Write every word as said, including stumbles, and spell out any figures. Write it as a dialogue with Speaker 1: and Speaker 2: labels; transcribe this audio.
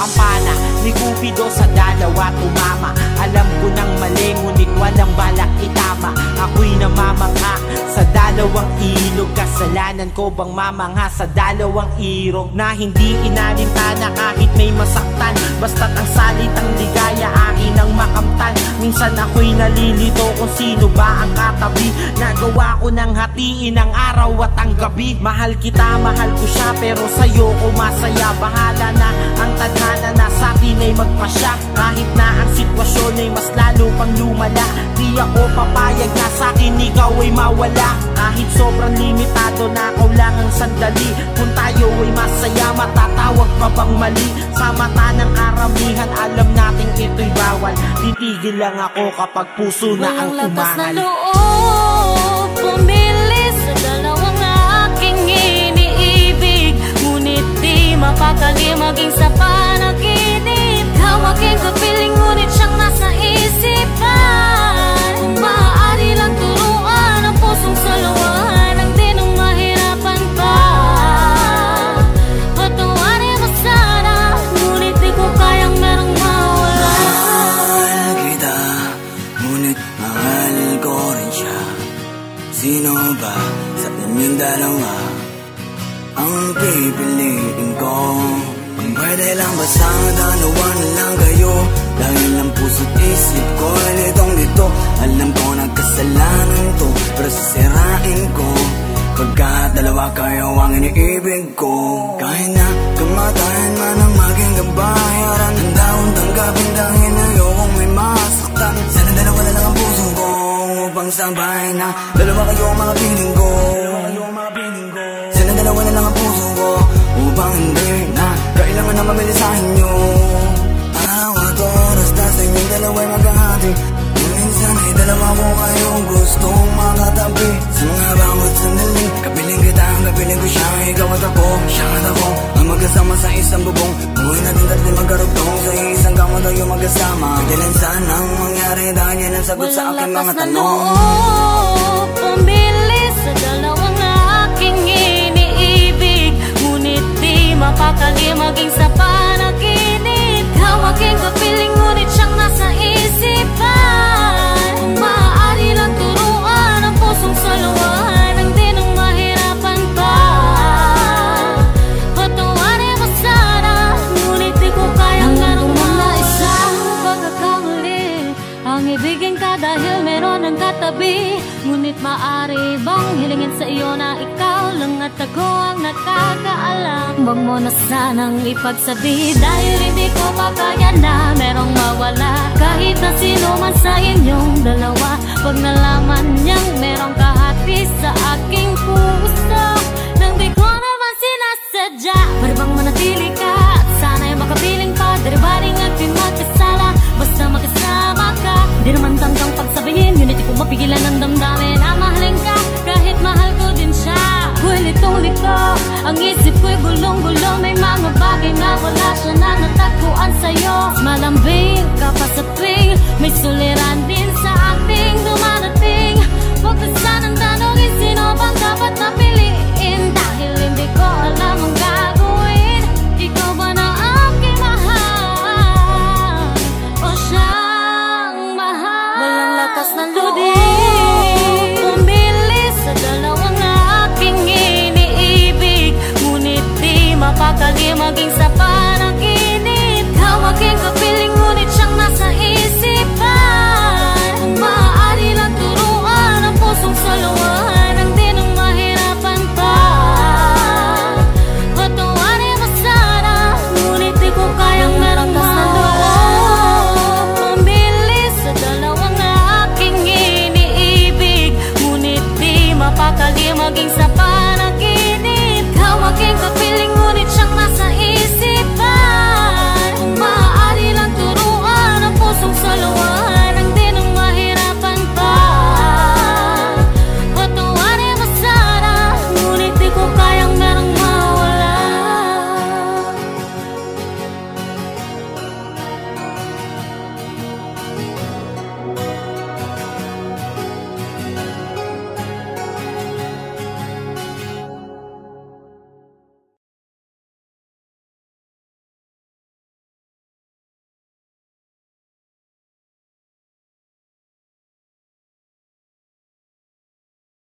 Speaker 1: kampana ni Cupido sa dalawa tumama. Alam ko nang mali ngunit walang balak itama. Ako'y namamangha sa dalawang ilog. Kasalanan ko bang mamangha sa dalawang irog na hindi inalintana kahit may masaktan? Basta't ang salitang ligaya akin ang makamtan. Minsan ako'y nalilito kung sino ba ang katabi. Nagawa ko ng hatiin ang araw at ang gabi. Mahal kita, mahal ko siya, pero sa'yo ko masaya. Bahala na ang tadhana na sa'kin ay magpasya. Kahit na ang sitwasyon ay mas lalo pang lumala, di ako papayag na sa'kin ikaw ay mawala. Kahit sobrang limitado na ako lang ang sandali, kung tayo ay masaya, matatawag pa bang mali? Sa mata ng karamihan, alam natin ito'y bawal. Titigil lang ako kapag puso na ang
Speaker 2: umangal. Walang lakas na loob pumili sa dalawang aking iniibig, ngunit di mapakali maging sa panaginip. Hawak ang kapiling ngunit siyang nasa isipan. Kung maaari lang turuan ang pusong saluhan, ang di nang mahirapan pa. Patawarin mo sana, ngunit di ko kayang merong mawala.
Speaker 3: Mahal kita, ngunit mahal ko rin siya. Sino ba sa inyong dalawa ang pipiliin ko? Kung pwede lang ba sa dalawa na lang kayo, dahil ang puso't isip ko ay litong dito. Alam ko nagkasalanan to, pero sisirain ko pagkat dalawa kayo ang iniibig ko. Kahit na kamatayan man ang maging kabayaran, handa kong tanggapin dahil ayokong may masaktan. Sana dalawa na lang ang puso ko upang sabahin na dalawa kayo ang mga piling ko. Sana dalawa na lang ang puso ko upang hindi na kailangan na mamilisahin nyo. Bawat oras na sa inyong dalawa'y maghahati, minsan ay dalawa ko kayong gustong makatabi. Sa mga bawat sandali, kapiling kita, kapiling ko siya. Ikaw at ako, siya at ako, ang magkasama sa isang bubong. Buhay natin tatlo magkarugtong, sa isang kama tayo magkasama. Kailan saan ang mangyari dahil yan ang sagot sa aking mga tanong.
Speaker 2: Walang lakas na loob pumili sa dalawang aking iniibig, ngunit di mapakali maging sa panaginip. Hawak ang kapiling ngunit siyang nasa isipan. Kung maaari lang turuan ang pusong saluhan, ang di nang mahirapan pa. Patawarin mo sana, ngunit di ko kayang ganong mga isang pagkakamali. Ang ibigin ka dahil meron ng katabi, ngunit maaari bang hilingin sa iyo na ikaw lang at ako ang nakakaalam? Huwag mo na sanang ipagsabi, dahil hindi ko pa kaya na merong mawala. Kahit na sino man sa inyong dalawa, pag nalaman niyang merong kahati sa aking puso, nang di ko naman sinasadya. Pwede bang manatili ka at sana'y makapiling pa, dari ba rin aking magkasala, basta makasama ka. Di naman tanggang pagsabihin, ngunit di ko mapigilan ang damdamin na mahalin ka, kahit mahal ko din siya. Ako'y litong-lito, ang isip ko'y gulong-gulong, may mga bagay na wala siya na natagpuan sa'yo. Malambing ka pa sa tuwing may suliran din sa ating dumarating. Huwag na sanang tanongin sino bang dapat napiliin, dahil hindi ko alam ang gagawin. Ikaw ba na aking mahal o siyang mahal? Walang lakas ng loob pumili sa dalawang aking iniibig, ngunit di mapakali maging sapat.